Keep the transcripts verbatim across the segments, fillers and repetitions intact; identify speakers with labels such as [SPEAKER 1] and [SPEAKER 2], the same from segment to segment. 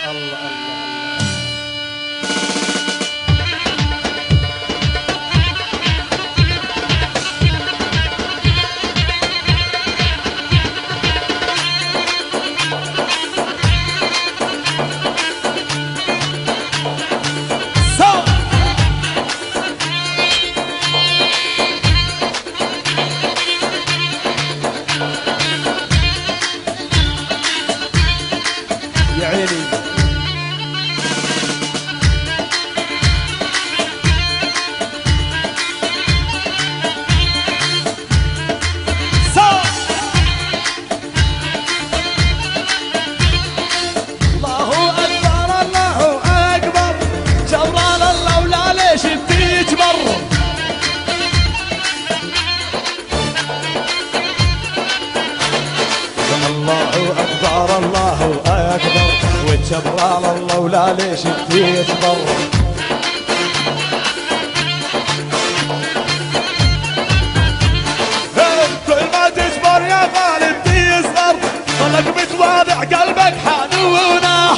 [SPEAKER 1] الله الله يا عيني. الله أكبر الله أكبر، جورال الله ولا ليش بتجبر. الله أكبر الله أكبر، وجبرال الله ولا ليش بتجبر. كل ما تجبر يا غالب تيسر، ظلك متواضع قلبك حنونه.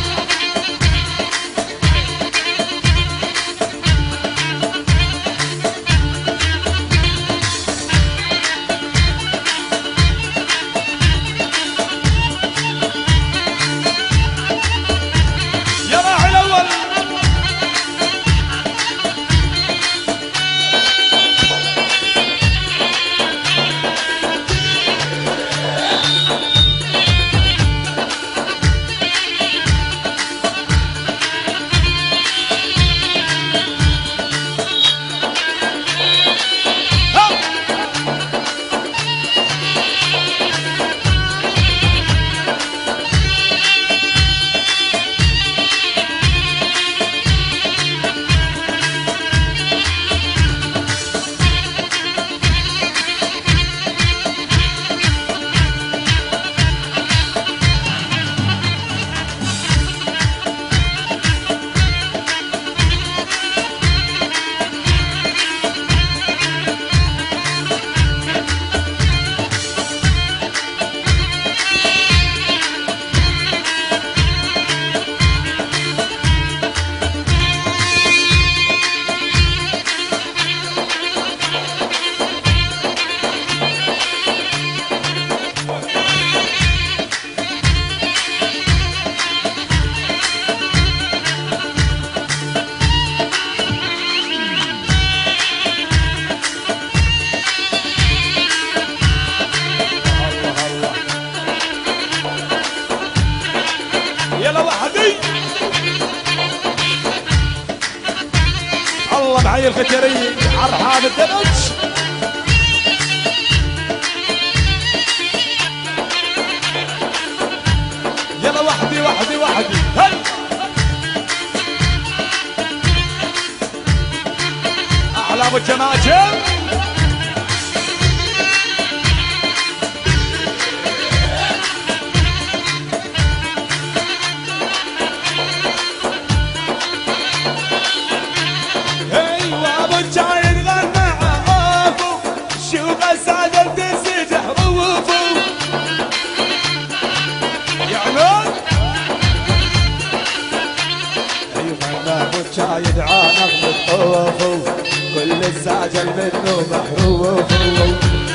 [SPEAKER 1] يلا وحدي الله معي الفتري عرحان الدرج. يلا وحدي وحدي وحدي هل احلام الجماجم. شايد عانق بحروفه، كل الساجل منه محروفه.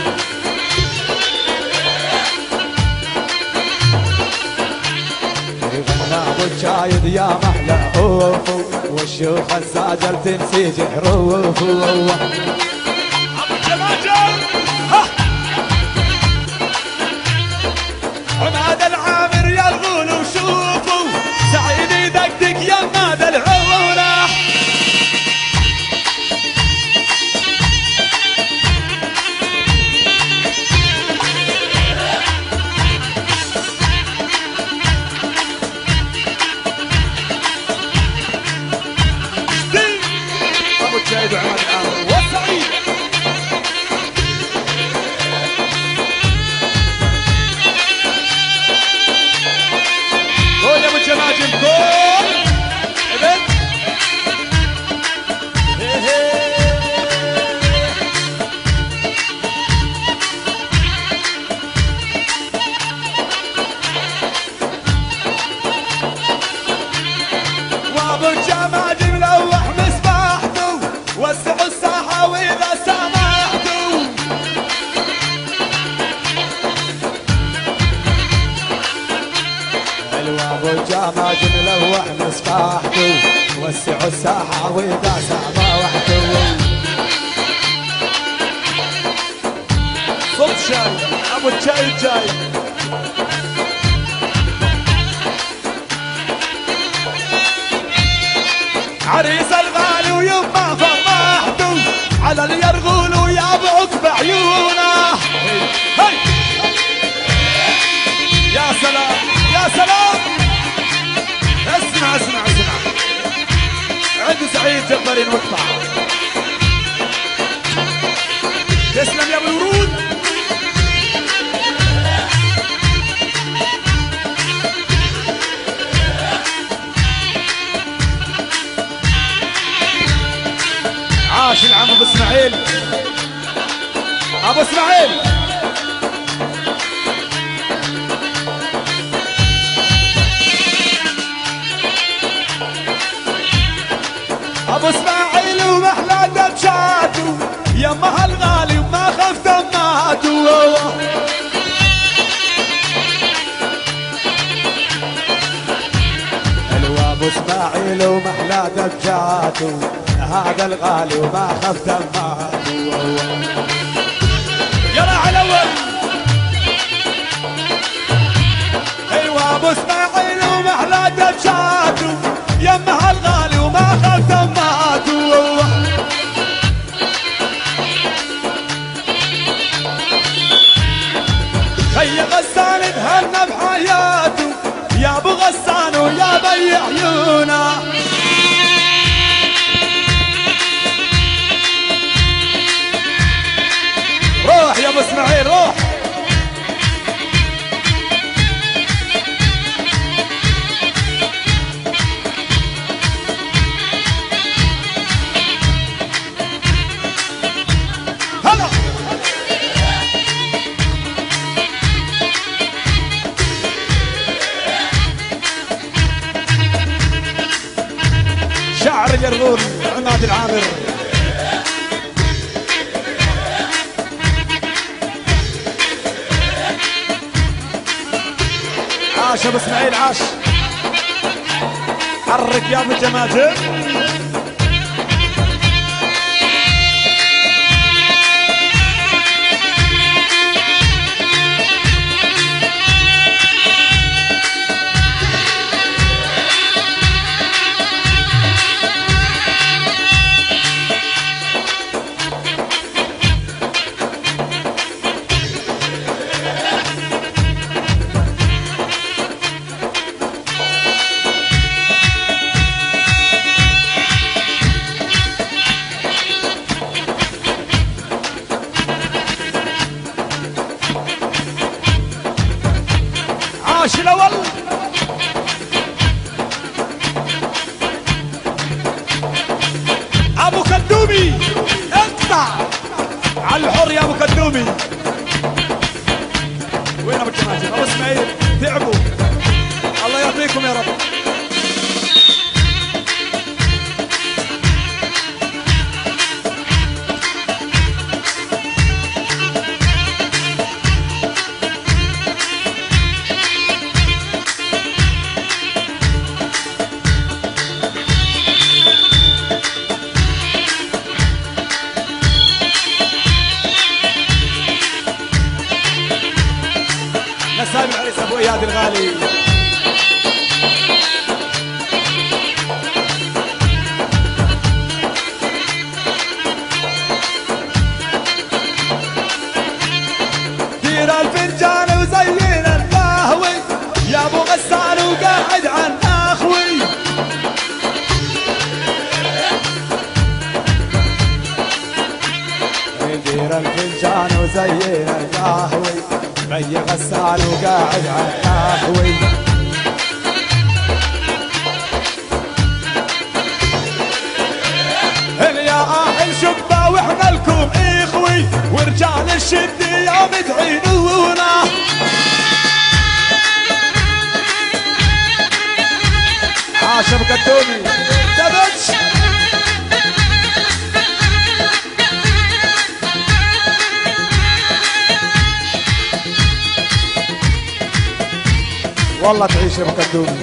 [SPEAKER 1] غنى شايد يا محلى خوفه، والشيوخ الساجل تنسيج حروفه. عماد العامر يا الغول وشوفوا، سعيد يدقدق يا نادى العولة. ابو الشايد وعماد العامر وسعيد
[SPEAKER 2] حلوة ابو الجامع نلوح مصباحته وسعوا الساحة واذا سامع وحده
[SPEAKER 1] صوت شاي ابو الشاي الجاي عريس الغالي ويما فرحته على اليرغول ويابعك بعيونه. هي يا سلام يا سلام. اسمع اسمع اسمع عند سعيد جبارين واقطع. تسلم يا ابو الورود. عاش العم ابو اسماعيل ابو اسماعيل. ابو اسماعيل ومحلى دبشاته يمها الغالي وما خف دماته.
[SPEAKER 2] حلوة ابو اسماعيل ومحلى دبشاته هذا الغالي وما خف دماته.
[SPEAKER 1] يلا على الاول. ايوه ابو اسماعيل ومحلى دبشاته يمها الغالي وما خف دماته. خي غسان تهنى بحياته يا ابو غسان ويا بي عيونه. روح يا ابو اسماعيل روح. هلا شعر اليرغول عماد العامر. عاش ابو اسماعيل عاش. حرك يا ابو الجماجم. عاش الاول. ابو كدومي اقطع على الحر يا ابو كدومي. وين ابو الجماجم؟ ابو اسماعيل تعبوا الله يعطيكم يا رب. نسابي العريس ابو اياد الغالي. دير الفنجان وزين القهوي يا ابو غسان وقاعد عن اخوي.
[SPEAKER 2] دير الفنجان وزين القهوي بي غسان وقاعد على القهوي.
[SPEAKER 1] يا اهل شبه واحنا لكم اخوي ورجال الشد يوم تعينونا. عاش ابو كدومي تبج.
[SPEAKER 2] والله تعيش يا ابو كدومي.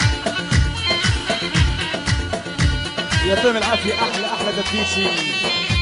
[SPEAKER 2] يعطيهم العافيه. احلى احلى دبيسي.